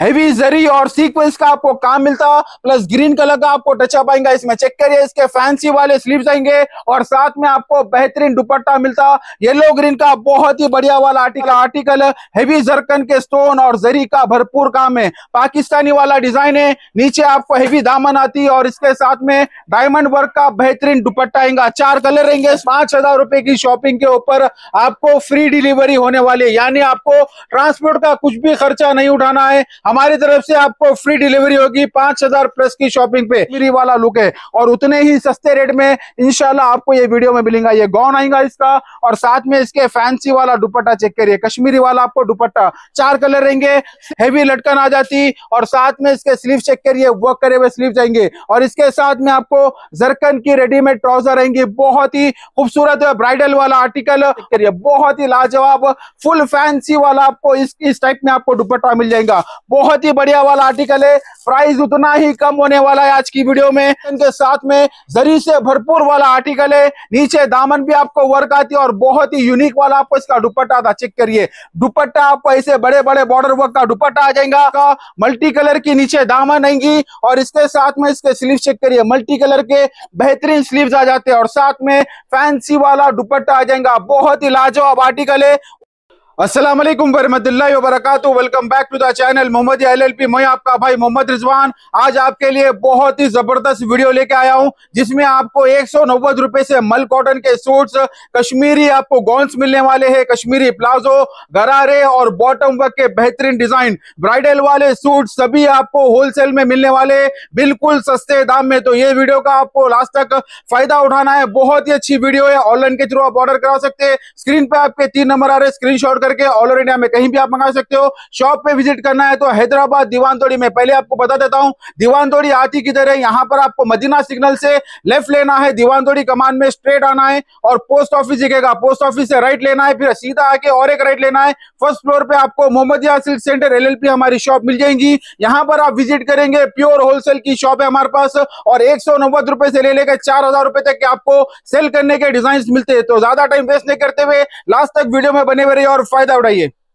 Heavy जरी और sequence का आपको काम मिलता, प्लस ग्रीन कलर का आपको टचअप आएगा इसमें। चेक करिए, इसके फैंसी वाले स्लीव्स आएंगे और साथ में आपको बेहतरीन दुपट्टा मिलता। येलो ग्रीन का बहुत ही बढ़िया वाला आर्टिकल हेवी जरकन के स्टोन और जरी का भरपूर काम है। पाकिस्तानी वाला डिजाइन है, नीचे आपको हेवी दामन आती है और इसके साथ में डायमंड वर्क का बेहतरीन दुपट्टा आएगा। 4 कलर रहेंगे। 5,000 रुपए की शॉपिंग के ऊपर आपको फ्री डिलीवरी होने वाली है, यानी आपको ट्रांसपोर्ट का कुछ भी खर्चा नहीं उठाना है। हमारी तरफ से आपको फ्री डिलीवरी होगी 5,000 प्लस की शॉपिंग पे। फ्री वाला लुक है और उतने ही सस्ते रेट में इंशाल्लाह आपको ये वीडियो में मिलेगा। ये गाउन आएगा इसका और साथ में इसके फैंसी वाला दुपट्टा चेक करिए, कश्मीरी वाला आपको दुपट्टा। 4 कलर रहेंगे, हेवी लटकन आ जाती और साथ में इसके स्लीव चेक करिए, वर्क करे हुए स्लीव आएंगे और इसके साथ में आपको जरकन की रेडीमेड ट्राउजर आएंगी। बहुत ही खूबसूरत ब्राइडल वाला आर्टिकल करिए, बहुत ही लाजवाब फुल फैंसी वाला आपको इस टाइप में आपको दुपट्टा मिल जाएगा। बहुत ही बढ़िया वाला आर्टिकल है, प्राइस उतना ही कम होने वाला है आज की वीडियो में। इनके साथ में जरी से भरपूर वाला आर्टिकल है, नीचे दामन भी आपको वर्क आती है और बहुत ही यूनिक वाला आपको इसका दुपट्टा था। चेक करिए, दुपट्टा आपको ऐसे बड़े बड़े बॉर्डर वर्क का दुपट्टा आ जाएगा। मल्टी कलर की नीचे दामन आएंगी और इसके साथ में इसके स्लीव चेक करिए, मल्टी कलर के बेहतरीन स्लीव्स आ जाते हैं और साथ में फैंसी वाला दुपट्टा आ जाएगा। बहुत ही लाजवाब आर्टिकल है। अस्सलाम वालेकुम वरहमतुल्लाहि वबरकातुहू। Welcome back to the channel Mohammed LLP। मैं आपका भाई मोहम्मद रिजवान आज आपके लिए बहुत ही जबरदस्त वीडियो लेके आया हूं, जिसमें आपको 190 रुपए से मल कॉटन के सूट्स, कश्मीरी आपको गॉन्स मिलने वाले हैं, कश्मीरी प्लाजो, गरारे और बॉटम वर्क के बेहतरीन डिजाइन, ब्राइडल वाले सूट सभी आपको होलसेल में मिलने वाले बिल्कुल सस्ते दाम में। तो ये वीडियो का आपको लास्ट तक फायदा उठाना है। बहुत ही अच्छी वीडियो है, ऑनलाइन के थ्रू आप ऑर्डर करा सकते हैं। स्क्रीन पे आपके 3 नंबर आ रहे हैं, स्क्रीनशॉट करके ऑल ओवर इंडिया में कहीं भी आप मंगा सकते हो। शॉप पे विजिट करना है तो हैदराबाद दीवान तोड़ी में, पहले आपको बता देता हूं दीवान तोड़ी आती किधर है। यहां पर आपको मदीना सिग्नल से लेफ्ट लेना है, दीवान तोड़ी कमान में स्ट्रेट आना है और पोस्ट ऑफिस दिखेगा, पोस्ट ऑफिस से राइट लेना है, फिर सीधा आके और एक राइट लेना है। फर्स्ट फ्लोर पे आपको मोहम्मदिया सिल्क सेंटर LLP हमारी शॉप मिल जाएगी। यहां पर आप विजिट करेंगे, प्योर होलसेल की शॉप है हमारे पास और 190 रुपए से ले लेकर 4,000 रुपए तक के आपको सेल करने के डिजाइन मिलते हैं। तो ज्यादा टाइम वेस्ट नहीं करते हुए लास्ट तक वीडियो में बने हुए रहिए और फायदा उठाइए।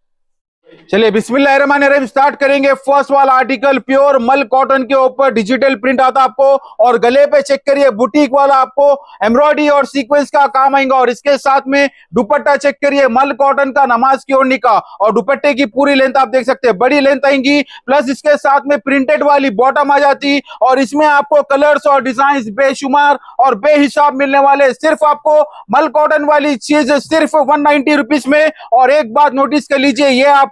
चलिए बिस्मिल्लाहिर्रहमानिर्रहीम स्टार्ट करेंगे। फर्स्ट वाला आर्टिकल प्योर मल कॉटन के ऊपर डिजिटल प्रिंट आता आपको और गले पे चेक करिए बुटीक वाला आपको एम्ब्रॉयडरी और सीक्वेंस का काम आएगा और इसके साथ में दुपट्टा चेक करिए, मल कॉटन का नमाज की ओढ़नी का और दुपट्टे की पूरी लेंथ आप देख सकते हैं, बड़ी लेंथ आएंगी। प्लस इसके साथ में प्रिंटेड वाली बॉटम आ जाती और इसमें आपको कलर्स और डिजाइन बेशुमार और बेहिसाब मिलने वाले। सिर्फ आपको मल कॉटन वाली चीज सिर्फ 190 रुपीज में। और एक बात नोटिस कर लीजिए, ये आपको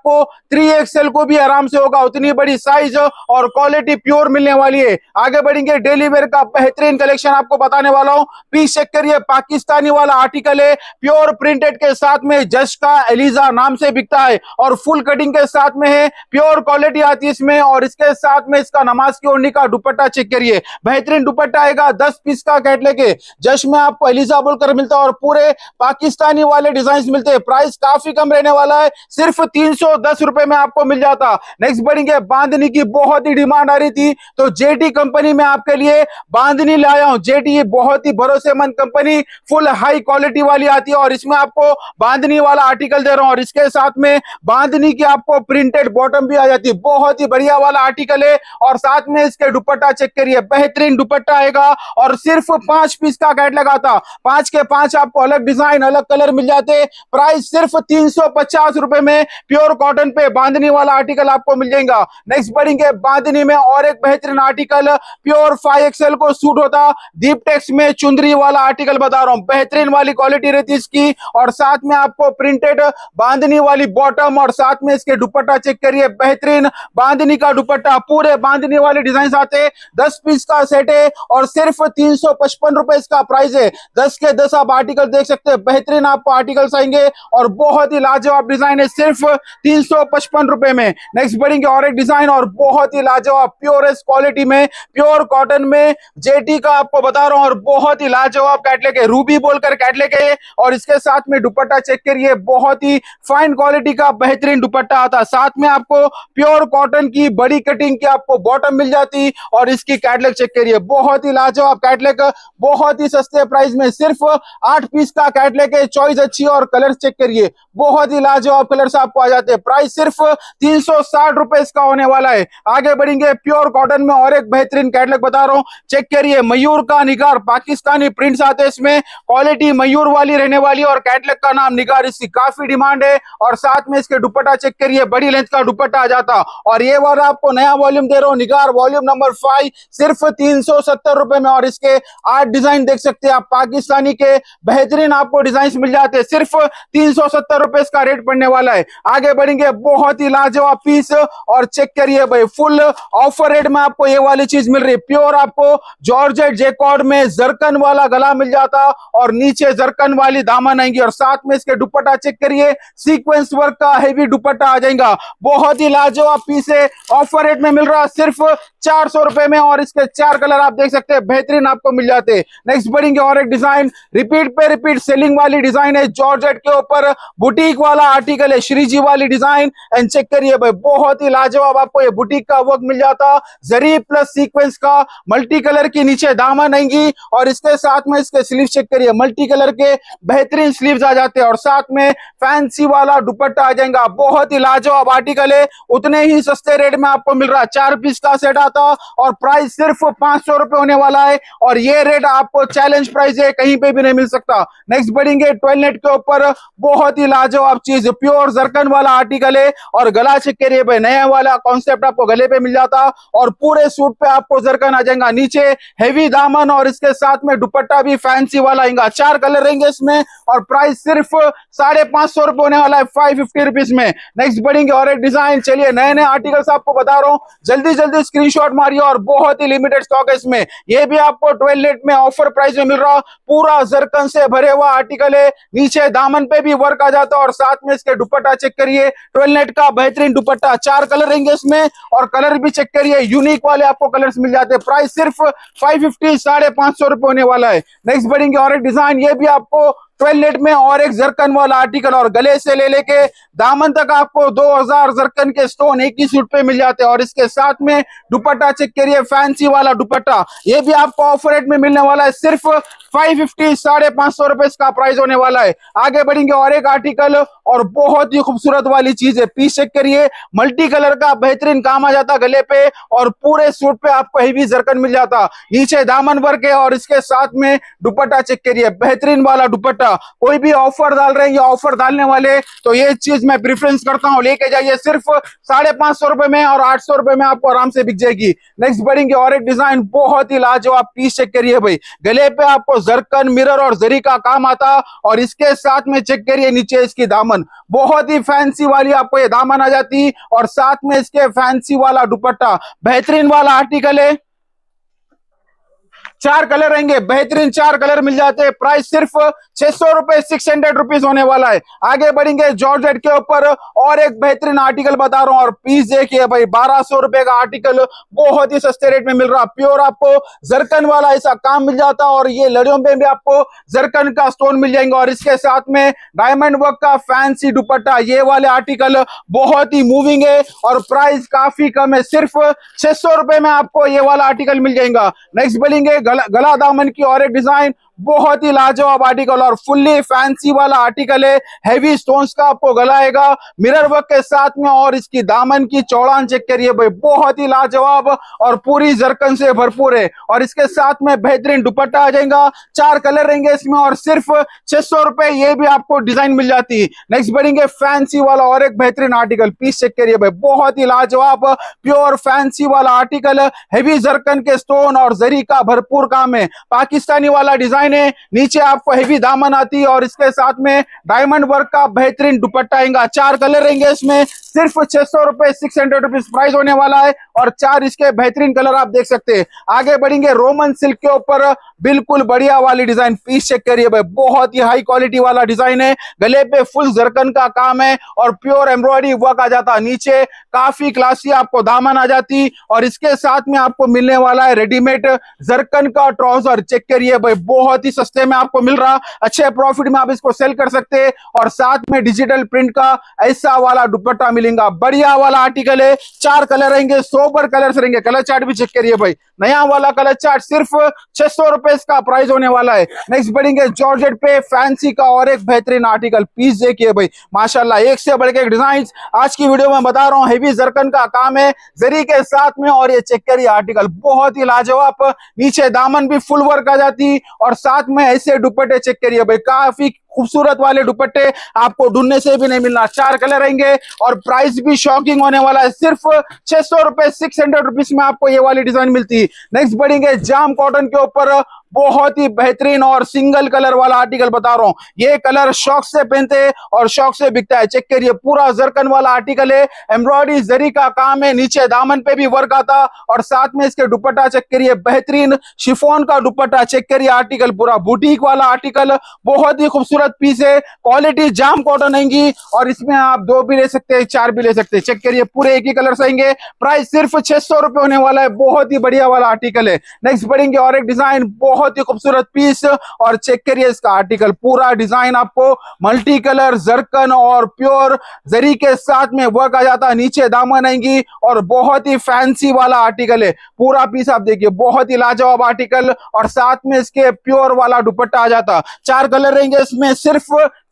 3XL को भी आराम से होगा, उतनी बड़ी साइज और क्वालिटी प्योर मिलने वाली है। आगे बढ़ेंगे, डेली वेयर का बेहतरीन कलेक्शन आपको बताने वाला हूं। पीस चेक करिए, पाकिस्तानी वाला आर्टिकल है, प्योर प्रिंटेड के साथ में जश का एलिजा नाम से बिकता है और फुल कटिंग के साथ में है, प्योर क्वालिटी आती है इसमें। और इसके साथ में इसका नमाज की ओढ़नी का दुपट्टा चेक करिए, बेहतरीन दुपट्टा आएगा। 10 पीस का कैट लेके जश में आपको एलिजा बोलकर मिलता है और पूरे पाकिस्तानी वाले डिजाइन मिलते हैं। प्राइस काफी कम रहने वाला है, सिर्फ 310 रुपए में आपको मिल जाता। नेक्स्ट बढ़ेंगे, बांधनी की बहुत ही डिमांड आ रही थी तो जेटी कंपनी में आपके लिए बांधनी लाया हूं। जेटी बहुत ही भरोसेमंद कंपनी, फुल हाई क्वालिटी वाली आती है और इसमें आपको बांधनी वाला आर्टिकल दे रहा हूं और इसके साथ में बांधनी की आपको प्रिंटेड बॉटम भी आ जाती है। बहुत ही बढ़िया वाला आर्टिकल है और साथ में इसके दुपट्टा चेक करिए, बेहतरीन दुपट्टा आएगा और सिर्फ 5 पीस का कैट लगा था। 5 के 5 आपको अलग डिजाइन अलग कलर मिल जाते। प्राइस सिर्फ 350 रुपए में प्योर कॉटन पे बांधनी वाला आर्टिकल आपको मिल जाएगा। नेक्स्ट बढ़ेंगे, बांधनी में और एक बेहतरीन आर्टिकल प्योर 5XL को सूट होता, दीप टेक्स में चुंदरी वाला आर्टिकल बता रहा हूं, बेहतरीन वाली क्वालिटी रहती इसकी और साथ में आपको प्रिंटेड बांधनी वाली बॉटम और साथ में इसके दुपट्टा चेक करिए, बेहतरीन बांधनी का दुपट्टा, पूरे बांधनी वाले डिजाइन आते। 10 पीस का सेट है और सिर्फ 355 रुपए इसका प्राइस है। 10 के 10 आप आर्टिकल देख सकते हैं, बेहतरीन आपको आर्टिकल्स आएंगे और बहुत ही लाजवाब डिजाइन है, सिर्फ 355 रुपए में। नेक्स्ट बढ़ेंगे, और एक डिजाइन और बहुत ही लाजवाब प्योरेस्ट क्वालिटी में प्योर कॉटन में जेटी का आपको बता रहा हूं और बहुत ही लाजवाब कैट लेके, रूबी बोलकर कैट लेके और इसके साथ में दुपट्टा चेक करिए, बहुत ही फाइन क्वालिटी का बेहतरीन दुपट्टा आता। साथ में आपको प्योर कॉटन की बड़ी कटिंग की आपको बॉटम मिल जाती और इसकी कैटलॉग चेक करिए, बहुत ही लाजवाब कैटलॉग, बहुत ही सस्ते प्राइस में। सिर्फ 8 पीस का कैटलॉग है, चॉइस अच्छी और कलर चेक करिए, बहुत ही लाजवाब कलर्स आपको आ जाते हैं। प्राइस सिर्फ 360 रुपए इसका होने वाला है। आगे बढ़ेंगे प्योर कॉटन में और एक बेहतरीन कैटलॉग बता रहा हूँ, चेक करिए। मयूर का निगार, पाकिस्तानी प्रिंट्स आते हैं इसमें, क्वालिटी मयूर वाली रहने वाली और कैटलॉग का नाम निगार, इसकी काफी डिमांड है। और साथ में इसके दुपट्टा चेक करिए, बड़ी लेंथ का दुपट्टा आ जाता। और ये वाला आपको नया वॉल्यूम दे रहा हूँ, निगार वॉल्यूम नंबर 5 सिर्फ 370 रुपए में। और इसके 8 डिजाइन देख सकते हैं आप, पाकिस्तानी के बेहतरीन आपको डिजाइन मिल जाते हैं, सिर्फ 370 रुपए इसका रेट पड़ने वाला है। आगे बढ़ेंगे, बहुत ही लाजवाब पीस और चेक करिए भाई, फुल ऑफर रेट में आपको ये वाली चीज मिल रही है। प्योर आपको जॉर्जेट जैकॉर्ड में जरकन वाला गला मिल जाता और नीचे जरकन वाली दामन आएंगी। और साथ में इसके दुपट्टा चेक करिए, सीक्वेंस वर्क का हेवी दुपट्टा आ जाएगा। बहुत ही लाजवाब पीस है, ऑफर रेट में मिल रहा है सिर्फ 400 रुपए में। और इसके 4 कलर आप देख सकते हैं, बेहतरीन आपको मिल जाते हैं। नेक्स्ट बढ़ेंगे और एक डिजाइन, रिपीट पे रिपीट सेलिंग वाली डिजाइन है, जॉर्जेट के ऊपर बुटीक वाला आर्टिकल है, श्री जी वाली डिजाइन। एंड चेक करिए भाई, बहुत ही लाजवाब आपको ये बुटीक का वर्क मिल जाता, जरी प्लस सीक्वेंस का मल्टी कलर की नीचे दामन आएंगी। और इसके साथ में इसके स्लीव चेक करिए, मल्टी कलर के बेहतरीन स्लीव्स आ जाते हैं और साथ में फैंसी वाला दुपट्टा आ जाएगा। बहुत ही लाजवाब आर्टिकल है, उतने ही सस्ते रेट में आपको मिल रहा है। 4 पीस का सेट आता और प्राइस सिर्फ 500 रुपए होने वाला है। और ये रेट आपको चैलेंज प्राइस है, कहीं पे भी नहीं मिल सकता। नेक्स्ट बढ़ेंगे, टॉयलेट के ऊपर बहुत ही लाजवाब चीज, प्योर जरकन वाला आर्टिकल है। और गला चेक करिए भाई, नया वाला कॉन्सेप्ट आपको गले पे मिल जाता और पूरे सूट पे आपको जरकन आ जाएगा, नीचे हेवी दामन और इसके साथ में दुपट्टा भी फैंसी वाला आएगा। 4 कलर रहेंगे इसमें और प्राइस सिर्फ 550 रुपए होने वाला है, 550 रुपीज में। नेक्स्ट बढ़ेंगे और एक डिजाइन, चलिए नए नए आर्टिकल्स आपको बता रहा हूँ, जल्दी जल्दी स्क्रीनशॉट मारिए। और बहुत ही लिमिटेड स्टॉक है इसमें, ये भी आपको टॉयलेट में ऑफर प्राइस में मिल रहा, पूरा जरकन से भरे हुआ आर्टिकल है, नीचे दामन पे भी वर्क आ जाता और साथ में इसके दुपट्टा चेक करिए, टॉयलेट का बेहतरीन दुपट्टा। 4 कलर रहेंगे इसमें और कलर भी चेक करिए, यूनिक वाले आपको कलर्स मिल जाते हैं। प्राइस सिर्फ 550, 550 रुपए होने वाला है। नेक्स्ट बढ़ेंगे और एक डिजाइन, ये भी आपको टॉयलेट में और एक जरकन वाला आर्टिकल और गले से ले लेके दामन तक आपको 2000 जरकन के स्टोन एक ही सूट पे मिल जाते हैं। और इसके साथ में दुपट्टा चेक करिए, फैंसी वाला दुपट्टा, ये भी आपको ऑफर रेट में मिलने वाला है, सिर्फ 550, 550 रुपए इसका प्राइस होने वाला है। आगे बढ़ेंगे और एक आर्टिकल और बहुत ही खूबसूरत वाली चीज है, पीस चेक करिए, मल्टी कलर का बेहतरीन काम आ जाता गले पे और पूरे सूट पे आपको हेवी जरकन मिल जाता, नीचे दामन वर्क है और इसके साथ में दुपट्टा चेक करिए, बेहतरीन वाला दुपट्टा। कोई भी ऑफर डाल रहे हैं या ऑफर डालने वाले, तो ये चीज मैं प्रेफरेंस करता हूं, लेके जाइए, सिर्फ 550 रुपए में और 800 रुपए में आपको आराम से बिक जाएगी। नेक्स्ट बढ़ेंगे और एक डिजाइन, बहुत ही लाजवाब पीस चेक करिए भाई, गले पे आपको जरकन मिरर और जरी का काम आता और इसके साथ में चेक करिए नीचे इसकी दामन, बहुत ही फैंसी वाली आपको ये दामन आ जाती और साथ में इसके फैंसी वाला दुपट्टा, बेहतरीन वाला आर्टिकल है। 4 कलर रहेंगे, बेहतरीन 4 कलर मिल जाते हैं। प्राइस सिर्फ 600 रुपए, 600 रुपीज होने वाला है। आगे बढ़ेंगे, जॉर्जेट के ऊपर और एक बेहतरीन आर्टिकल बता रहा हूं और पीस देखिए भाई, 1200 रुपए का आर्टिकल बहुत ही सस्ते रेट में मिल रहा। प्योर आपको जरकन वाला ऐसा काम मिल जाता और ये लड़ियों में भी आपको जरकन का स्टोन मिल जाएंगे और इसके साथ में डायमंड वर्क का फैंसी दुपट्टा। ये वाले आर्टिकल बहुत ही मूविंग है और प्राइस काफी कम है, सिर्फ 600 रुपए में आपको ये वाला आर्टिकल मिल जाएगा। नेक्स्ट बढ़ेंगे, गला दामन की और एक डिजाइन, बहुत ही लाजवाब आर्टिकल और फुल्ली फैंसी वाला आर्टिकल है, हेवी स्टोन्स का आपको गला आएगा मिरर वर्क के साथ में और इसकी दामन की चौड़ान चेक करिए भाई, बहुत ही लाजवाब और पूरी जरकन से भरपूर है और इसके साथ में बेहतरीन दुपट्टा आ जाएगा। 4 कलर रहेंगे इसमें और सिर्फ 600 रुपए ये भी आपको डिजाइन मिल जाती है। नेक्स्ट बढ़ेंगे, फैंसी वाला और एक बेहतरीन आर्टिकल, पीस चेक करिए भाई, बहुत ही लाजवाब प्योर फैंसी वाला आर्टिकल, हेवी जरकन के स्टोन और जरी का भरपूर काम है, पाकिस्तानी वाला डिजाइन है, नीचे आपको हेवी दामन आती है और इसके साथ में डायमंड वर्क का बेहतरीन दुपट्टा आएगा। 4 कलर रहेंगे इसमें, सिर्फ 600 रुपए, 600 रुपीज प्राइस होने वाला है और 4 इसके बेहतरीन कलर आप देख सकते हैं। आगे बढ़ेंगे, रोमन सिल्क के ऊपर बिल्कुल बढ़िया वाली डिजाइन, पीस चेक करिए भाई, बहुत ही हाई क्वालिटी वाला डिजाइन है, गले पे फुल जरकन का काम है और प्योर एम्ब्रॉयडरी वर्क आ जाता, नीचे काफी क्लासी आपको दामन आ जाती और इसके साथ में आपको मिलने वाला है रेडीमेड जरकन का ट्राउजर। चेक करिए भाई, बहुत बहुत ही सस्ते में आपको मिल रहा, अच्छे प्रॉफिट में आप इसको सेल कर सकते हैं। और साथ में डिजिटल प्रिंट का ऐसा वाला दुपट्टा मिलेगा, बढ़िया वाला आर्टिकल है। 4 कलर रहेंगे, सोबर कलर्स रहेंगे। कलर चार्ट भी चेक करिए भाई, नया वाला कलर चार्ट सिर्फ 600 रुपए का प्राइस होने वाला है। नेक्स्ट बढ़ेंगे जॉर्जेट पे फैंसी का और एक बेहतरीन आर्टिकल, पीस देखिए भाई माशाल्लाह, एक से बढ़ के एक डिजाइन आज की वीडियो में बता रहा हूँ। हेवी जरकन का काम है जरी के साथ में, और ये चेक करिए आर्टिकल बहुत ही लाजवाब, नीचे दामन भी फुल वर्क आ जाती, और साथ में ऐसे दुपट्टे चेक करिए भाई, काफी खूबसूरत वाले दुपट्टे आपको ढूंढने से भी नहीं मिलना। 4 कलर रहेंगे और प्राइस भी शॉकिंग होने वाला है, सिर्फ 600 रुपए, 600 रुपीज में आपको ये वाली डिजाइन मिलती है। नेक्स्ट बढ़ेंगे जाम कॉटन के ऊपर बहुत ही बेहतरीन और सिंगल कलर वाला आर्टिकल बता रहा हूं। ये कलर शौक से पहनते हैं और शौक से बिकता है। चेक करिए पूरा जरकन वाला आर्टिकल है, एम्ब्रॉयडरी जरी का काम है, नीचे दामन पे भी वर्क आता, और साथ में इसके दुपट्टा चेक करिए, बेहतरीन शिफॉन का दुपट्टा चेक करिए, आर्टिकल पूरा बुटीक वाला आर्टिकल, बहुत ही खूबसूरत पीस है। क्वालिटी जाम कॉटन आएंगी और इसमें आप 2 भी ले सकते हैं, 4 भी ले सकते हैं। चेक करिए पूरे एक ही कलर आएंगे, प्राइस सिर्फ 600 रुपए होने वाला है, बहुत ही बढ़िया वाला आर्टिकल है। नेक्स्ट बढ़ेंगे और एक डिजाइन, बहुत ही खूबसूरत पीस, और चेक करिए इसका आर्टिकल, पूरा डिजाइन आपको मल्टी कलर जरकन और प्योर जरी के साथ में वर्क आ जाता है, नीचे दामन आएंगी, और बहुत ही फैंसी वाला आर्टिकल है। पूरा पीस आप देखिए, बहुत ही लाजवाब आर्टिकल, और साथ में इसके प्योर वाला दुपट्टा आ जाता। 4 कलर रहेंगे इसमें, सिर्फ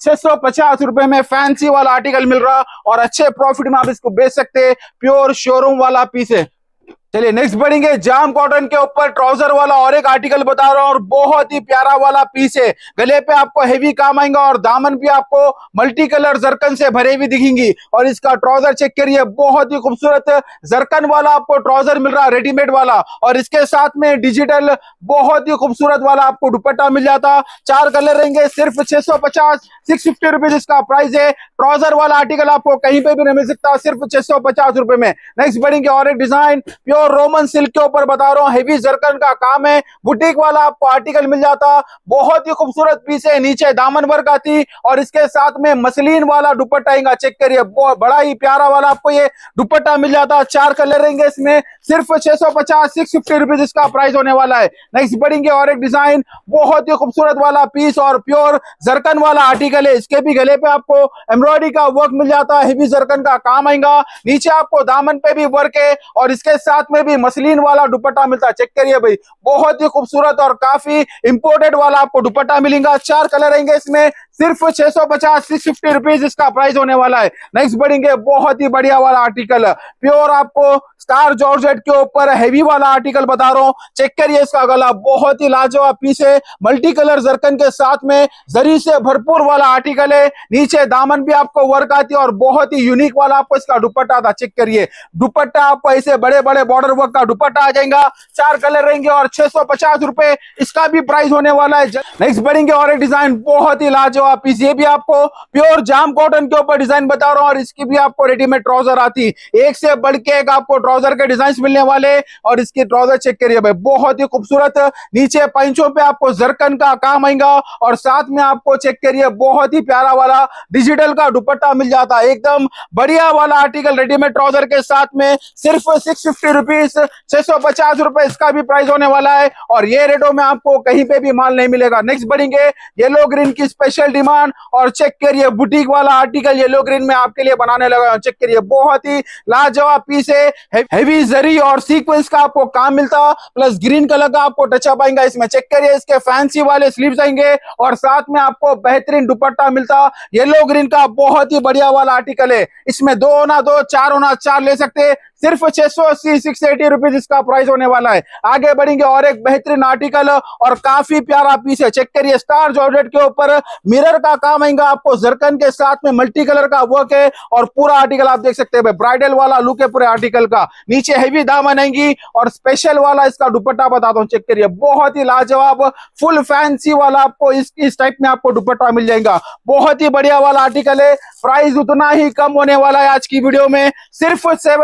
650 रुपए में फैंसी वाला आर्टिकल मिल रहा, और अच्छे प्रॉफिट में आप इसको बेच सकते हैं। प्योर शोरूम वाला पीस है। चलिए नेक्स्ट बढ़ेंगे जाम कॉटन के ऊपर ट्राउजर वाला और एक आर्टिकल बता रहा हूं, और बहुत ही प्यारा वाला पीस है। गले पे आपको हेवी काम आएगा, और दामन भी आपको मल्टी कलर जरकन से भरे हुई दिखेंगी। और इसका ट्राउजर चेक करिए, बहुत ही खूबसूरत जरकन वाला आपको ट्राउजर मिल रहा है, रेडीमेड वाला, और इसके साथ में डिजिटल बहुत ही खूबसूरत वाला आपको दुपट्टा मिल जाता। 4 कलर रहेंगे, सिर्फ 650, 650 रुपीज इसका प्राइस है। ट्राउजर वाला आर्टिकल आपको कहीं पे भी नहीं मिल सकता, सिर्फ 650 रुपए में। नेक्स्ट बढ़ेंगे और एक डिजाइन, प्योर रोमन सिल्क के ऊपर बता रहा हूं, हेवी जरकन का काम है, बुटीक वाला आपको आर्टिकल मिल जाता। बहुत ही खूबसूरत पीस है, नीचे दामन वर्क आती, और इसके साथ में मसलिन वाला दुपट्टा आएगा। चेक करिए बड़ा ही प्यारा वाला आपको ये दुपट्टा मिल जाता। 4 कलर रहेंगे इसमें, सिर्फ 650, 650 रुपीज इसका प्राइस होने वाला है। नेक्स्ट बढ़ेंगे और एक डिजाइन, बहुत ही खूबसूरत वाला पीस और प्योर जरकन वाला आर्टिकल है। इसके भी गले पे आपको एम्ब्रॉयडरी का वर्क मिल जाता है, हेवी जरकन का काम आएगा, नीचे आपको दामन पे भी वर्क है, और इसके साथ में भी मसलिन वाला दुपट्टा मिलता है। चेक करिए भाई, बहुत ही खूबसूरत और काफी इंपोर्टेड वाला आपको दुपट्टा मिलेगा। 4 कलर रहेंगे इसमें, सिर्फ 650, 650 रुपीज इसका प्राइस होने वाला है। नेक्स्ट बढ़ेंगे बहुत ही बढ़िया वाला आर्टिकल, प्योर आपको स्टार जॉर्जेट के ऊपर हेवी वाला आर्टिकल बता रहा हूं। चेक करिए इसका गला, बहुत ही लाजवाब पीस है, मल्टी कलर जरकन के साथ में जरी से भरपूर वाला आर्टिकल है, नीचे दामन भी आपको वर्क आती है, और बहुत ही यूनिक वाला आपको इसका दुपट्टा था। चेक करिए दुपट्टा आपको ऐसे बड़े बड़े बॉर्डर वर्क का दुपट्टा आ जाएगा। 4 कलर रहेंगे और 650 रुपए इसका भी प्राइस होने वाला है। नेक्स्ट बढ़ेंगे और एक डिजाइन, बहुत ही लाजवाब पीस, ये भी आपको प्योर जाम कॉटन के ऊपर डिजाइन बता रहा हूं, और इसकी भी आपको रेडीमेड ट्राउजर आती, एक से बढ़ के एक आपको ट्राउजर के डिजाइन मिलने वाले। और इसकी ट्राउजर चेक करिए भाई, बहुत ही खूबसूरत, नीचे पंचों पे आपको जरकन का काम आएगा, और साथ में आपको चेक करिए बहुत ही प्यारा वाला डिजिटल का दुपट्टा मिल जाता है। एकदम बढ़िया वाला आर्टिकल रेडीमेड ट्राउजर के साथ में, सिर्फ 650 रुपीज, 650 रुपए इसका भी प्राइस होने वाला है, और ये रेटों में आपको कहीं पे भी माल नहीं मिलेगा। नेक्स्ट बढ़ेंगे येलो ग्रीन की स्पेशल डिमांड, और चेक करिए बुटीक वाला आर्टिकल येलो ग्रीन में आपके लिए बनाने लगा। चेक करिए बहुत ही लाजवाब पीस है, हेवी जरी और सीक्वेंस का आपको काम मिलता, प्लस ग्रीन कलर का आपको टचअप आएगा इसमें। चेक करिए इसके फैंसी वाले स्लीव्स आएंगे, और साथ में आपको बेहतरीन दुपट्टा मिलता। येलो ग्रीन का बहुत ही बढ़िया वाला आर्टिकल है, इसमें 2 होना 2, 4 होना 4 ले सकते, सिर्फ 680, 680 रुपीज इसका प्राइस होने वाला है। आगे बढ़ेंगे और एक बेहतरीन आर्टिकल और काफी प्यारा पीस है। चेक करिए स्टार जॉर्जेट के ऊपर मिरर का काम आएगा, आपको जरकन के साथ में मल्टी कलर का वर्क है, और पूरा आर्टिकल आप देख सकते हैं ब्राइडल वाला लुक है पूरे आर्टिकल का। नीचे हेवी दामन आएंगी, और स्पेशल वाला इसका दुपट्टा बताता हूँ। चेक करिए बहुत ही लाजवाब फुल फैंसी वाला आपको इस टाइप में आपको दुपट्टा मिल जाएगा। बहुत ही बढ़िया वाला आर्टिकल है, प्राइस उतना ही कम होने वाला है आज की वीडियो में, सिर्फ 700,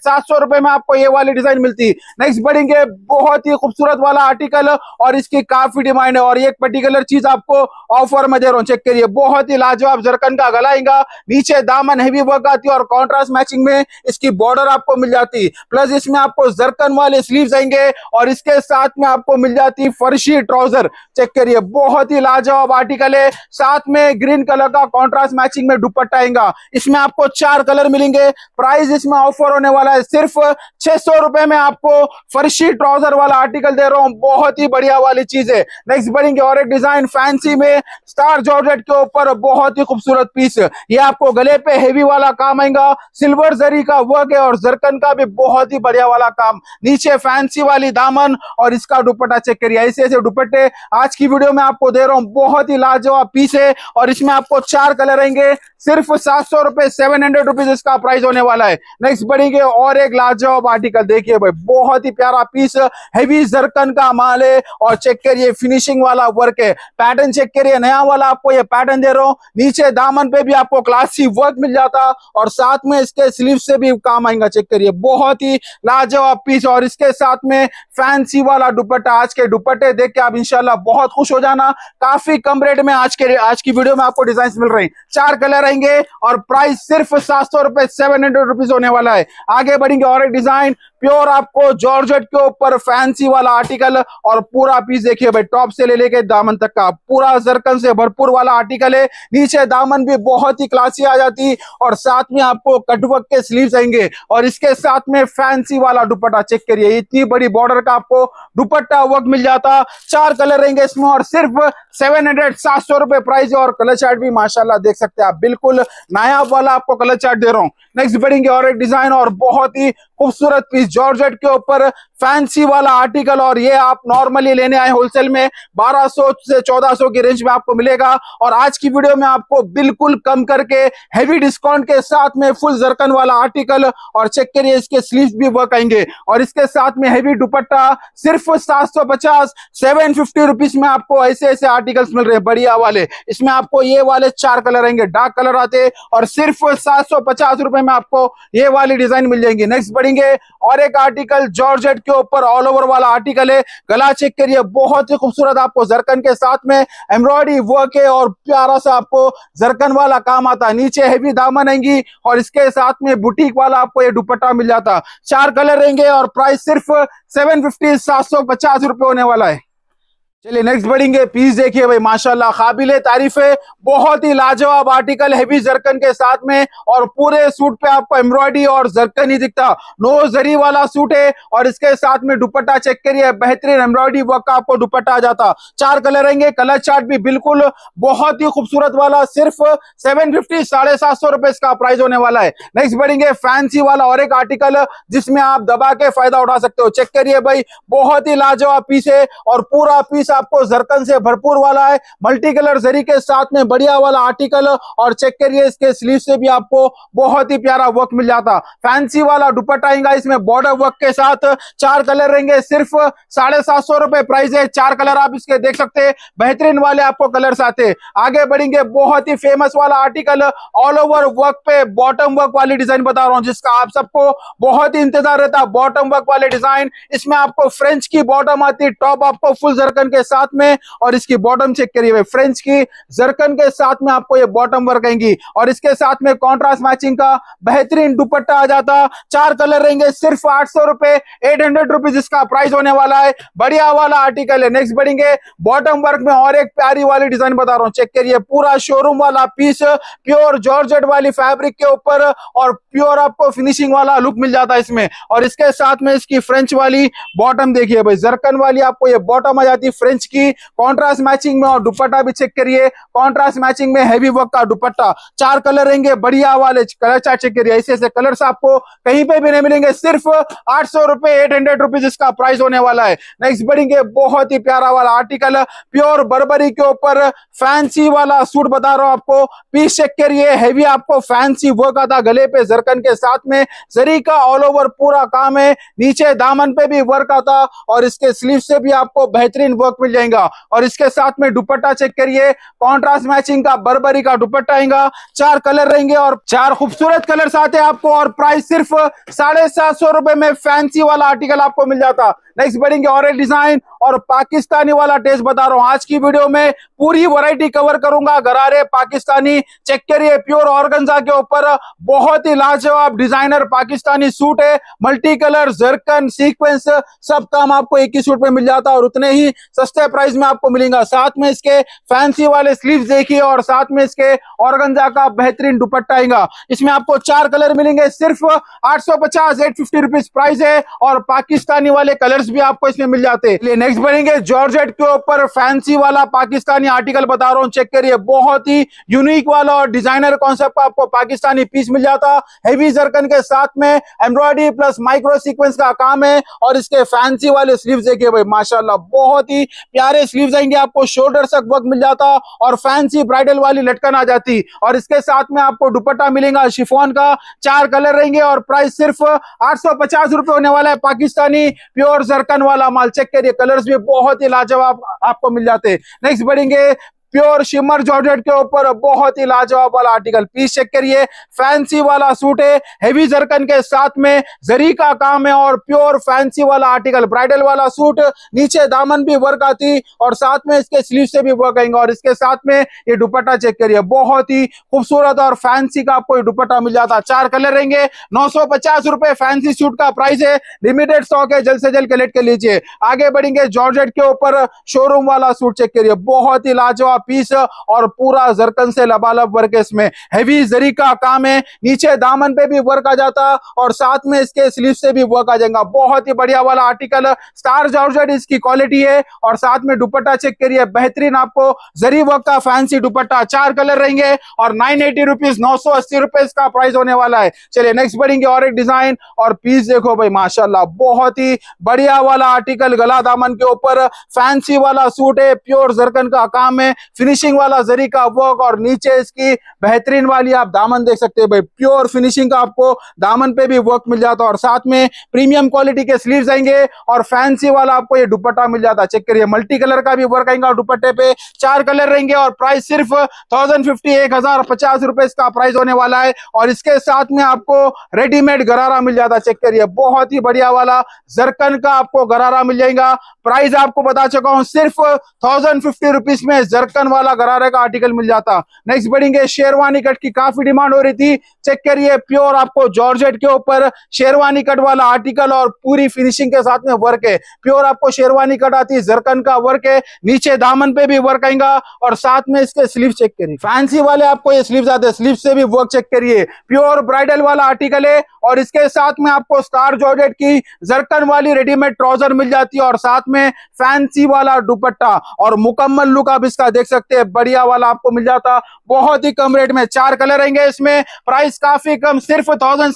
700 रुपए में आपको ये वाली डिजाइन मिलती। नेक्स्ट बढ़ेंगे, बहुत ही खूबसूरत वाला आर्टिकल और इसकी काफी डिमांड है और एक पर्टिकुलर चीज आपको ऑफर में दे रहा हूँ, चेक करिए। बहुत ही लाजवाब जरकन का गला आएगा, नीचे दामन हैवी वर्क आती है और कॉन्ट्रास्ट मैचिंग में इसकी बॉर्डर आपको मिल जाती। प्लस इसमें आपको जरकन वाले स्लीव्स आएंगे और इसके साथ में आपको मिल जाती फर्शी ट्राउजर। चेक करिए, बहुत ही लाजवाब आर्टिकल है। साथ में ग्रीन कलर का कॉन्ट्रास्ट मैचिंग में दुपट्टा आएगा। इसमें आपको 4 कलर मिलेंगे। प्राइस इसमें ऑफर होने वाला है सिर्फ 600 रुपए में आपको फर्शी ट्राउजर वाला आर्टिकल दे रहा हूं। बहुत ही बढ़िया वाली चीज है। नेक्स्ट बढ़ेंगे और एक डिजाइन फैंसी में स्टार जॉर्जेट के ऊपर बहुत ही खूबसूरत पीस। ये आपको गले पे हेवी वाला काम आएगा, सिल्वर जरी का वर्क है और जरकन का भी बहुत ही बढ़िया वाला काम। नीचे फैंसी वाली दामन और इसका दुपट्टा चेक करिए। ऐसे ऐसे दुपट्टे आज की वीडियो में आपको दे रहा हूं। बहुत ही लाजवाब पीस है और इसमें आपको 4 कलर आएंगे। सिर्फ 700 रुपए, 700 रुपीज इसका प्राइस होने वाला है। नेक्स्ट बढ़ेंगे और एक लाजवाब आर्टिकल देखिए भाई, बहुत ही प्यारा पीस, हेवी जरकन का माल है और चेक करिए फिनिशिंग वाला वर्क है। पैटर्न चेक करिए, नया वाला आपको ये पैटर्न दे रहा हूं। नीचे दामन पे भी आपको क्लासी वर्क मिल जाता और साथ में इसके स्लीव से भी काम आएगा। चेक करिए, बहुत ही लाजवाब पीस और इसके साथ में फैंसी वाला दुपट्टा। आज के दुपट्टे देख के आप इंशाल्लाह बहुत खुश हो जाना। काफी कम रेट में आज की वीडियो में आपको डिजाइन मिल रहे हैं। 4 कलर आएंगे और प्राइस सिर्फ 700 रुपए, 700 रुपीज होने वाला है। आगे बढ़ेंगे और एक डिजाइन प्योर आपको जॉर्जेट के ऊपर फैंसी वाला आर्टिकल और पूरा पीस देखिए भाई, टॉप से ले लेके दामन तक का पूरा जरकन से भरपूर वाला आर्टिकल है। नीचे दामन भी बहुत ही क्लासी आ जाती और साथ में आपको कटवर्क के स्लीव्स आएंगे और इसके साथ में फैंसी वाला दुपट्टा। चेक करिए, इतनी बड़ी बॉर्डर का आपको दुपट्टा वर्क मिल जाता। 4 कलर रहेंगे इसमें और सिर्फ 700 रुपए प्राइस है और कलर चार्ट भी माशाल्लाह देख सकते हैं आप, बिल्कुल नायाब वाला आपको कलर चार्ट दे रहा हूं। नेक्स्ट बढ़ेंगे और एक डिजाइन और बहुत ही खूबसूरत पीस जॉर्जेट के ऊपर फैंसी वाला आर्टिकल और ये आप नॉर्मली लेने आए होलसेल में 1200 से 1400 की रेंज में आपको मिलेगा और आज की वीडियो में आपको बिल्कुल कम करके हेवी डिस्काउंट के साथ में फुल जरकन वाला आर्टिकल और चेक करिए इसके स्लीव्स भी वर्क आएंगे और इसके साथ में हेवी दुपट्टा। सिर्फ 750, 750 रुपीज में आपको ऐसे ऐसे आर्टिकल्स मिल रहे हैं बढ़िया वाले। इसमें आपको ये वाले 4 कलर आएंगे, डार्क कलर आते और सिर्फ 750 रुपए में आपको ये वाली डिजाइन मिल जाएंगी। नेक्स्ट बढ़ेंगे और एक आर्टिकल जॉर्जेट के ऊपर ऑल ओवर वाला आर्टिकल है। गला चेक करिए, बहुत ही खूबसूरत आपको जरकन के साथ में एम्ब्रॉयडरी वर्क है और प्यारा सा आपको जरकन वाला काम आता है। नीचे हेवी दामन आएंगी और इसके साथ में बुटीक वाला आपको ये दुपट्टा मिल जाता। 4 कलर रहेंगे और प्राइस सिर्फ 750, 750 रुपए होने वाला है। चलिए नेक्स्ट बढ़ेंगे, पीस देखिए भाई माशाल्लाह काबिले तारीफ है। बहुत ही लाजवाब आर्टिकल हेवी जरकन के साथ में और पूरे सूट पे आपको एम्ब्रॉयडरी और जरकन ही दिखता। नो जरी वाला सूट है और इसके साथ में दुपट्टा चेक करिए, बेहतरीन एम्ब्रॉयडरी वर्क का आपको दुपट्टा आ जाता। 4 कलर रहेंगे, कलर चार्ट भी बिल्कुल बहुत ही खूबसूरत वाला। सिर्फ 750, 750 रुपए इसका प्राइस होने वाला है। नेक्स्ट बढ़ेंगे फैंसी वाला और एक आर्टिकल जिसमें आप दबा के फायदा उठा सकते हो। चेक करिए भाई, बहुत ही लाजवाब पीस है और पूरा पीस आपको जरकन से भरपूर वाला है। मल्टी कलर जरी के साथ में बढ़िया वाला आर्टिकल और चेक करिए इसके स्लीव से भी आपको बहुत ही प्यारा वर्क मिल जाता। फैंसी वाला दुपट्टा आएगा इसमें बॉर्डर वर्क के साथ। 4 कलर रहेंगे, सिर्फ 750 रुपए प्राइस है। 4 कलर आप इसके देख सकते हैं, बेहतरीन वाले आपको कलर्स आते। आगे बढ़ेंगे, बहुत ही फेमस वाला आर्टिकल ऑल ओवर वर्क पे बॉटम वर्क वाली डिजाइन बता रहा हूं जिसका आप सबको बहुत ही इंतजार रहता। बॉटम वर्क वाले डिजाइन, इसमें आपको फ्रेंच की बॉटम आती, टॉप आपको फुल जरकन के साथ में और इसकी बॉटम चेक करिए, फ्रेंच की जरकन के साथ में आपको ये बॉटम वर्क आएंगी और इसके साथ में कॉन्ट्रास्ट मैचिंग का बेहतरीन दुपट्टा आ जाता। 4 कलर रहेंगे, सिर्फ 800 रुपए, 800 रुपीज इसका प्राइस होने वाला है। बढ़िया वाला आर्टिकल है। नेक्स्ट बढ़ेंगे, बॉटम वर्क में और एक प्यारी वाली डिजाइन बता रहा हूं, चेक करिए पूरा शोरूम वाला पीस प्योर जॉर्जेट वाली फैब्रिक के ऊपर और प्योर आपको फिनिशिंग वाला लुक मिल जाता है इसमें और इसके साथ में इसकी फ्रेंच वाली बॉटम देखिए भाई, जरकन वाली आपको ये बॉटम आ जाती फ्रेंच की कॉन्ट्रास्ट मैचिंग में और दुपट्टा भी चेक करिए कॉन्ट्रास्ट मैचिंग में हेवी वर्क का दुपट्टा। 4 कलर रहेंगे, बढ़िया वाले कलर चार्ट चेक करिए, ऐसे ऐसे कलर्स आपको कहीं पे भी नहीं मिलेंगे। सिर्फ 800 रुपए, 800 रुपीज इसका प्राइस होने वाला है। नेक्स्ट बढ़ेंगे, बहुत ही प्यारा वाला आर्टिकल प्योर बर्बरी के ऊपर फैंसी वाला सूट बता रहा हूं आपको। पीस चेक करिए, हेवी आपको फैंसी वर्क आता, गले पे जरकन के साथ में जरी का ऑल ओवर पूरा काम है। नीचे दामन पे भी वर्क आता और इसके स्लीव से भी आपको बेहतरीन वर्क वर्क मिल जाएगा। और इसके साथ में दुपट्टा चेक करिए, कॉन्ट्रास्ट मैचिंग का बर्बरी का दुपट्टा आएगा। 4 कलर रहेंगे और 4 खूबसूरत कलर आते हैं आपको, और प्राइस सिर्फ 750 रुपए में फैंसी वाला आर्टिकल आपको मिल जाता। नेक्स्ट बढ़ेंगे और एक डिजाइन और पाकिस्तानी वाला टेस्ट बता रहा हूं। आज की वीडियो में पूरी वैरायटी कवर करूंगा। गरारे पाकिस्तानी चेक करिए, प्योर ऑर्गेन्जा के ऊपर बहुत ही लाजवाब डिजाइनर पाकिस्तानी सूट है। मल्टी कलर, जरकन, सीक्वेंस सब काम आपको एक ही सूट में मिल जाता और उतने ही सस्ते प्राइस में आपको मिलेगा। साथ में इसके फैंसी वाले स्लीव्स देखिए और साथ में इसके ऑर्गेन्जा का बेहतरीन दुपट्टा आएगा। इसमें आपको 4 कलर मिलेंगे, सिर्फ 850 रुपीज प्राइस है और पाकिस्तानी वाले कलर्स भी आपको इसमें मिल जाते हैं। नेक्स्ट बढ़ेंगे जॉर्जेट के ऊपर फैंसी वाला पाकिस्तानी आर्टिकल बता रहा हूं, चेक करिए। बहुत ही यूनिक वाला और डिजाइनर कॉन्सेप्ट आपको पाकिस्तानी पीस मिल जाता। हेवी जरकन के साथ में एम्ब्रॉयडरी प्लस माइक्रो सीक्वेंस का काम है और इसके फैंसी वाले स्लीव्स देखिए भाई, माशाल्लाह बहुत ही प्यारे स्लीव्स आएंगे आपको। शोल्डर तक वर्क मिल जाता और फैंसी ब्राइडल वाली लटकन आ जाती और इसके साथ में आपको दुपट्टा मिलेगा शिफॉन का। 4 कलर रहेंगे और प्राइस सिर्फ 850 रुपए होने वाला है। पाकिस्तानी प्योर जरकन वाला माल चेक करिए, कलर्स भी बहुत ही लाजवाब आपको मिल जाते हैं। नेक्स्ट बढ़ेंगे प्योर शिमर जॉर्जेट के ऊपर बहुत ही लाजवाब वाला आर्टिकल, पीस चेक करिए। फैंसी वाला सूट है, हेवी जरकन के साथ में जरी का काम है और प्योर फैंसी वाला आर्टिकल, ब्राइडल वाला सूट। नीचे दामन भी वर्क आती और साथ में इसके स्लीव से भी वर्क आएंगे और इसके साथ में ये दुपट्टा चेक करिए, बहुत ही खूबसूरत और फैंसी का आपको ये दुपट्टा मिल जाता। 4 कलर रहेंगे, 950 रुपए फैंसी सूट का प्राइस है। लिमिटेड स्टॉक है, जल्द से जल्द कलेक्ट कर लीजिए। आगे बढ़ेंगे जॉर्जेट के ऊपर शोरूम वाला सूट चेक करिए, बहुत ही लाजवाब पीस और पूरा जरकन से लबालब वर्क है। इसमें हेवी जरी का काम है, नीचे दामन पे भी वर्क आ जाता और साथ में इसके स्लीव से भी वर्क आ जाएगा। बहुत ही बढ़िया वाला आर्टिकल, स्टार जॉर्जेट इसकी क्वालिटी है और साथ में दुपट्टा चेक करिए, बेहतरीन आपको जरी वर्क का फैंसी दुपट्टा। 4 कलर रहेंगे और 980 रुपीज, 980 रुपए इसका प्राइस होने वाला है। चलिए नेक्स्ट बढ़ेंगे और एक डिजाइन और पीस देखो भाई, माशाल्लाह बहुत ही बढ़िया वाला आर्टिकल। गला दामन के ऊपर फैंसी वाला सूट है, प्योर जरकन का काम है, फिनिशिंग वाला जरी का वर्क और नीचे इसकी बेहतरीन वाली आप दामन देख सकते हैं भाई, प्योर फिनिशिंग का आपको दामन पे भी वर्क मिल जाता और साथ में प्रीमियम क्वालिटी के स्लीव्स आएंगे और फैंसी वाला आपको ये दुपट्टा मिल जाता। चेक करिए, मल्टी कलर का भी वर्क आएगा दुपट्टे पे। 4 कलर रहेंगे और प्राइस सिर्फ 1050 रुपए इसका प्राइस होने वाला है और इसके साथ में आपको रेडीमेड गरारा मिल जाता। चेक करिए, बहुत ही बढ़िया वाला जरकन का आपको गरारा मिल जाएगा। प्राइस आपको बता चुका हूं, सिर्फ 1050 रुपीज में जरकन वाला गरारे का आर्टिकल मिल जाता। नेक्स्ट बढ़ेंगे शेरवानी कट की काफी डिमांड हो रही थी, चेक करिए प्योर आपको जॉर्जेट के ऊपर शेरवानी कट वाला आर्टिकल और पूरी फिनिशिंग के साथ में वर्क है। प्योर आपको शेरवानी कट आती है, जरकन का वर्क है, नीचे दामन पे भी वर्क आएगा और साथ में इसके स्लीव चेक करिए, फैंसी वाले आपको ये स्लीव्स आते हैं, स्लीव से भी वर्क चेक करिए। प्योर ब्राइडल वाला आर्टिकल है और इसके साथ में आपको स्टार जॉर्जेट की जरकन वाली रेडीमेड ट्राउजर मिल जाती है और साथ में फैंसी वाला दुपट्टा और मुकम्मल लुक आप इसका देख सकते हैं, बढ़िया वाला आपको मिल जाता बहुत ही कम रेट में। 4 कलर रहेंगे इसमें, प्राइस काफी कम, सिर्फ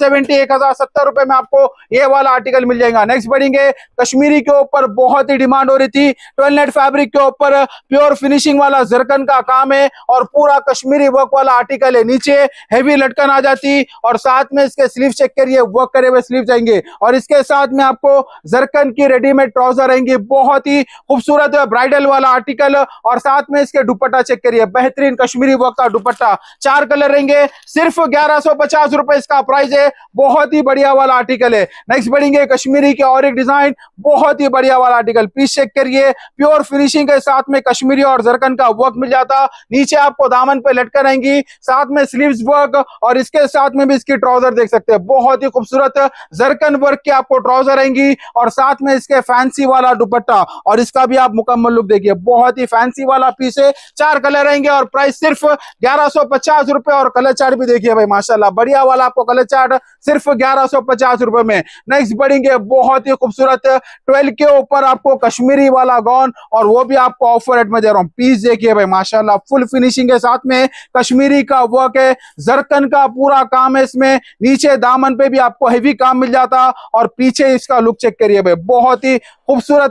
1070 रुपए में आपको ये वाला आर्टिकल मिल जाएगा। नेक्स्ट बढ़ेंगे कश्मीरी के ऊपर, बहुत ही डिमांड हो रही थी, 12 नेट फैब्रिक के ऊपर प्योर फिनिशिंग वाला जरकन का काम है और पूरा कश्मीरी वर्क वाला आर्टिकल है। नीचे हेवी लटकन आ जाती और साथ में इसके स्लीव चेक करिए, वर्क करे हुए स्लीव जाएंगे और इसके साथ में आपको जरकन की रेडीमेड ट्राउजर रहेंगे, बहुत ही खूबसूरत ब्राइडल वाला आर्टिकल और साथ में इसके दुपट्टा चेक करिए, बेहतरीन कश्मीरी वर्क का दुपट्टा। 4 कलर रहेंगे, सिर्फ 1150 रुपए इसका प्राइस है, बहुत ही बढ़िया वाला आर्टिकल है। नेक्स्ट बढ़ेंगे कश्मीरी के और एक डिजाइन, बहुत ही बढ़िया वाला आर्टिकल, पीस चेक करिए, प्योर फिनिशिंग के साथ में कश्मीरी और जरकन का वर्क मिल जाता। नीचे आपको दामन पे लटकन आएंगी, साथ में स्लीव्स वर्क और इसके साथ में भी इसकी ट्राउजर देख सकते हैं, बहुत ही खूबसूरत जरकन वर्क की आपको ट्राउजर आएंगी और साथ में इसके फैंसी वाला दुपट्टा और इसका भी आप मुकम्मल लुक देखिए, बहुत ही फैंसी वाला पीस है। 4 कलर रहेंगे और प्राइस सिर्फ 1150 रुपए और कलर चार्ट भी देखिए भाई, माशाल्लाह बढ़िया वाला आपको कलर चार्ट सिर्फ 1150 रुपए में। नेक्स्ट बढ़ेंगे बहुत ही खूबसूरत 12 के ऊपर आपको कश्मीरी वाला गॉन और वो भी आपको ऑफर रेट में दे रहा हूं। पीस देखिए भाई, माशाल्लाह फुल फिनिशिंग के साथ में कश्मीरी का वर्क है, जरकन का पूरा काम है इसमें, नीचे दामन पे भी आपको हेवी काम मिल जाता और पीछे इसका लुक चेक करिए भाई, बहुत ही खूबसूरत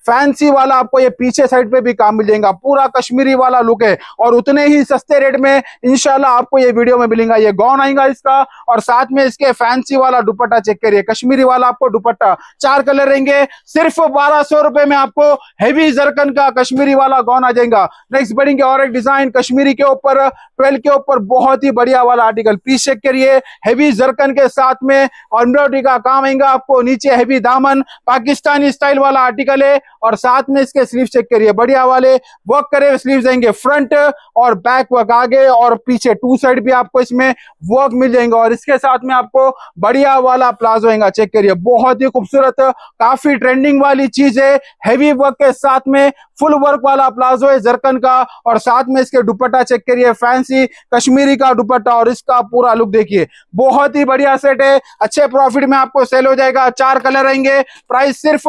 फैंसी वाला आपको ये पीछे साइड पे भी काम मिल जाएगा, पूरा कश्मीरी वाला लुक है और उतने ही सस्ते रेट में इंशाल्लाह आपको ये वीडियो में मिलेगा। ये गॉन आएगा इसका और साथ में इसके फैंसी वाला दुपट्टा चेक करिए, कश्मीरी वाला आपको दुपट्टा, 4 कलर रहेंगे, सिर्फ 1200 रुपए में आपको हेवी जरकन का कश्मीरी वाला गॉन आ जाएगा। नेक्स्ट बढ़ेंगे और एक डिजाइन कश्मीरी के ऊपर 12 के ऊपर बहुत ही बढ़िया वाला आर्टिकल, पीस चेक करिए, हेवी जरकन के साथ में एम्ब्रॉयडरी का काम आएगा आपको, नीचे हेवी दामन, पाकिस्तानी स्टाइल वाला आर्टिकल है और साथ में इसके स्लीव चेक करिए, बढ़िया वाले वर्क करे स्लीव्स आएंगे, फ्रंट और बैक वर्क आगे और पीछे 2 साइड भी आपको इसमें वर्क मिल जाएंगे और इसके साथ में आपको बढ़िया वाला प्लाजो आएगा, चेक करिए, बहुत ही खूबसूरत, काफी ट्रेंडिंग वाली चीज है, हेवी वर्क के साथ में फुल वर्क वाला प्लाजो है जरकन का और साथ में इसके दुपट्टा चेक करिए, फैंसी कश्मीरी का दुपट्टा और इसका पूरा लुक देखिए, बहुत ही बढ़िया सेट है, अच्छे प्रॉफिट में आपको सेल हो जाएगा। 4 कलर रहेंगे, प्राइस सिर्फ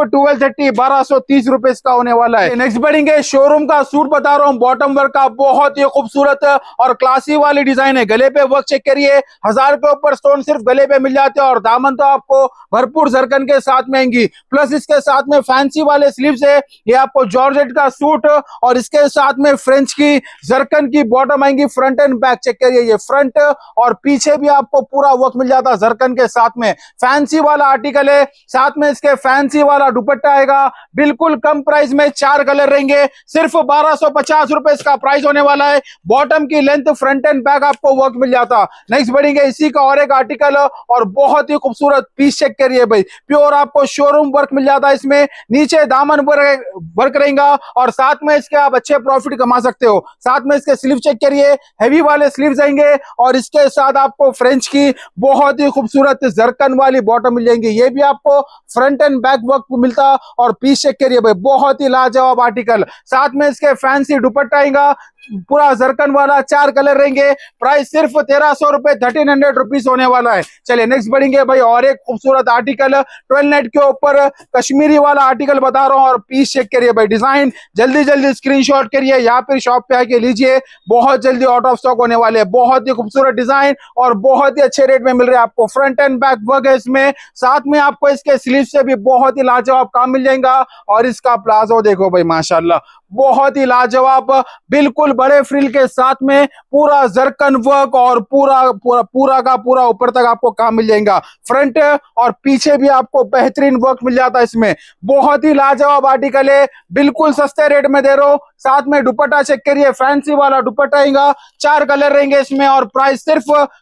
1230 रुपए इसका होने वाला है। नेक्स्ट बढ़ेंगे, शोरूम का सूट बता रहा हूँ, बॉटम वर्क का बहुत ही खूबसूरत और क्लासी वाली डिजाइन है, गले पे वर्क चेक करिए, 1000 के ऊपर स्टोन सिर्फ गले पे मिल जाते हैं और दामन तो आपको भरपूर जरकन के साथ में आएंगी, प्लस इसके साथ में फैंसी वाले स्लीव्स है, ये आपको जॉर्जेट का सूट और इसके साथ में फ्रेंच की जरकन की बॉटम आएंगी, फ्रंट एंड बैक चेक करिए, ये फ्रंट और पीछे भी आपको पूरा वर्क मिल जाता है जरकन के साथ में, फैंसी वाला आर्टिकल है, साथ में इसके फैंसी वाला दुपट्टा आएगा, बिल्कुल कम प्राइस में 4 कलर रहेंगे, सिर्फ 1250 रुपए इसका प्राइस होने वाला है, बॉटम की लेंथ फ्रंट एंड बैक आपको वर्क मिल जाता। नेक्स्ट बढ़ेंगे इसी का और एक आर्टिकल और बहुत ही खूबसूरत पीस चेक करिए भाई, प्योर आपको शोरूम वर्क मिल जाता है, इसमें नीचे दामन वर्क रहेगा और साथ में इसके आप अच्छे प्रॉफिट कमा सकते हो। साथ में इसके स्लीव चेक करिए, हेवी वाले स्लीव्स आएंगे और इसके साथ आपको फ्रेंच की बहुत ही खूबसूरत जरकन वाली बॉटम मिल जाएंगी, ये भी आपको फ्रंट एंड बैक वर्क मिलता और पीस चेक करिए भाई, बहुत ही लाजवाब आर्टिकल, साथ में इसके फैंसी दुपट्टा आएगा, पूरा जरकन वाला, 4 कलर रहेंगे, प्राइस सिर्फ 1300 रुपए 1300 रुपीज होने वाला है। चलिए नेक्स्ट बढ़ेंगे भाई और एक खूबसूरत आर्टिकल 12 नेट के ऊपर कश्मीरी वाला आर्टिकल बता रहा हूँ और पीस चेक करिए भाई, डिजाइन जल्दी जल्दी स्क्रीनशॉट करिए या फिर शॉप पे आके लीजिए, बहुत जल्दी आउट ऑफ स्टॉक होने वाले हैं, बहुत ही खूबसूरत डिजाइन और बहुत ही अच्छे रेट में मिल रहे हैं आपको, फ्रंट एंड बैक वर्क है इसमें, साथ में आपको इसके स्लीव से भी बहुत ही लाजवाब काम मिल जाएगा और इसका प्लाजो देखो भाई माशाल्लाह, बहुत ही लाजवाब, बिल्कुल बड़े फ्रिल के साथ में पूरा जरकन वर्क और पूरा का पूरा ऊपर तक आपको काम मिल जाएगा, फ्रंट और पीछे भी आपको बेहतरीन वर्क मिल जाता है इसमें, बहुत ही लाजवाब आर्टिकल है, बिल्कुल सस्ते रेट में दे रहा हूं। साथ में दुपट्टा चेक करिए, फैंसी वाला दुपट्टा आएगा, 4 कलर रहेंगे इसमें और प्राइस सिर्फ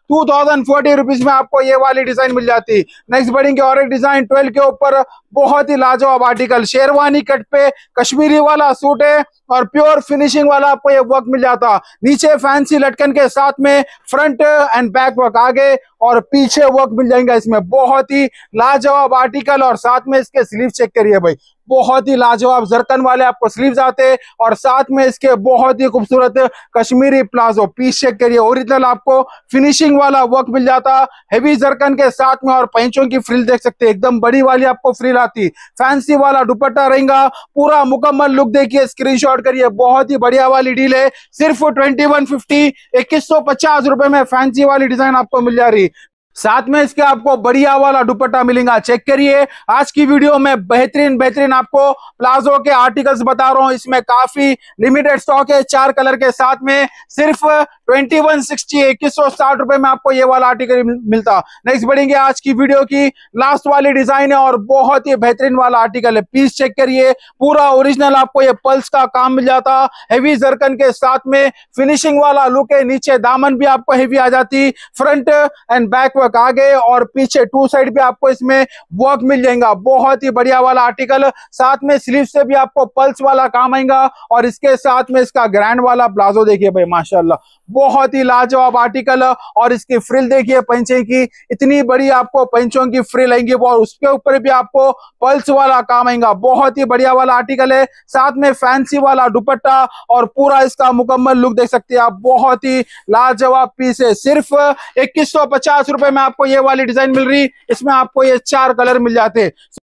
2040 रुपीज में आपको ये वाली डिजाइन मिल जाती। नेक्स्ट बढ़ेंगे और एक डिजाइन 12 के ऊपर बहुत ही लाजवाब आर्टिकल, शेरवानी कट पे कश्मीरी वाला सूट है और प्योर फिनिशिंग वाला आपको ये वर्क मिल जाता, नीचे फैंसी लटकन के साथ में फ्रंट एंड बैक वर्क आगे और पीछे वर्क मिल जाएगा इसमें, बहुत ही लाजवाब आर्टिकल और साथ में इसके स्लीव चेक करिए भाई, बहुत ही लाजवाब जरकन वाले आपको स्लीव्स आते और साथ में इसके बहुत ही खूबसूरत कश्मीरी प्लाजो, पीस चेक करिए, ओरिजिनल आपको फिनिशिंग वाला वर्क मिल जाता, हेवी जरकन के साथ में और पैंचों की फ्रिल देख सकते हैं, एकदम बड़ी वाली आपको फ्रिल आती, फैंसी वाला दुपट्टा रहेगा, पूरा मुकम्मल लुक देखिए, स्क्रीनशॉट करिए, बहुत ही बढ़िया वाली डील है, सिर्फ 2150 2150 रुपए में फैंसी वाली डिजाइन आपको मिल जा रही, साथ में इसके आपको बढ़िया वाला दुपट्टा मिलेगा, चेक करिए। आज की वीडियो में बेहतरीन आपको प्लाजो के आर्टिकल्स बता रहा हूं, इसमें काफी लिमिटेड स्टॉक है, 4 कलर के साथ में सिर्फ 2160 2160 रुपए में आपको ये वाला आर्टिकल मिलता। नेक्स्ट बढ़ेंगे आज की वीडियो की लास्ट वाली डिजाइन है और बहुत ही बेहतरीन वाला आर्टिकल है, पीस चेक करिए, पूरा ओरिजिनल आपको ये पल्स का काम मिल जाता, हेवी जरकन के साथ में फिनिशिंग वाला लुक है, नीचे दामन भी आपको हेवी आ जाती, फ्रंट एंड बैक वर्क आगे और पीछे 2 साइड पे आपको इसमें वर्क मिल जाएगा, बहुत ही बढ़िया वाला आर्टिकल, साथ में स्लीव से भी आपको पल्स वाला काम आएगा और इसके साथ में इसका ग्रैंड वाला प्लाजो देखिए भाई माशाल्लाह, बहुत ही लाजवाब आर्टिकल और इसकी फ्रिल देखिए पंचे की, इतनी बड़ी आपको पंचों की फ्रिल आएंगी और उसके ऊपर भी आपको पल्स वाला काम आएगा, बहुत ही बढ़िया वाला आर्टिकल है, साथ में फैंसी वाला दुपट्टा और पूरा इसका मुकम्मल लुक देख सकते हैं आप, बहुत ही लाजवाब पीस है, सिर्फ 2150 रुपए में आपको ये वाली डिजाइन मिल रही, इसमें आपको ये 4 कलर मिल जाते।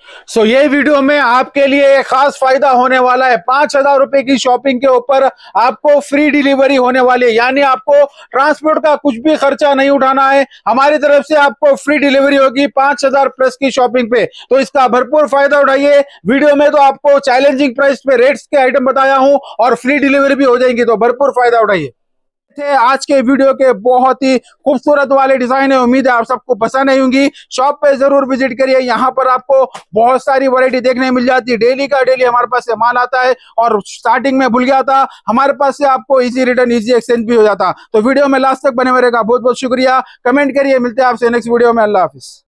सो ये वीडियो में आपके लिए एक खास फायदा होने वाला है। 5,000 रुपए की शॉपिंग के ऊपर आपको फ्री डिलीवरी होने वाली है, यानी आपको ट्रांसपोर्ट का कुछ भी खर्चा नहीं उठाना है। हमारी तरफ से आपको फ्री डिलीवरी होगी 5,000 प्लस की शॉपिंग पे। तो इसका भरपूर फायदा उठाइए। वीडियो में तो आपको चैलेंजिंग प्राइस पे रेट्स के आइटम बताया हूं और फ्री डिलीवरी भी हो जाएंगी, तो भरपूर फायदा उठाइए। थे आज के वीडियो के बहुत ही खूबसूरत वाले डिजाइन है। उम्मीद है आप सबको पसंद आई होंगी। शॉप पे जरूर विजिट करिए, यहाँ पर आपको बहुत सारी वैरायटी देखने मिल जाती है। डेली का डेली हमारे पास से माल आता है और स्टार्टिंग में भूल गया था, हमारे पास से आपको इजी रिटर्न इजी एक्सचेंज भी हो जाता। तो वीडियो में लास्ट तक बने रहेगा। बहुत बहुत शुक्रिया। कमेंट करिए, मिलते हैं आपसे नेक्स्ट वीडियो में। अल्लाह हाफिज।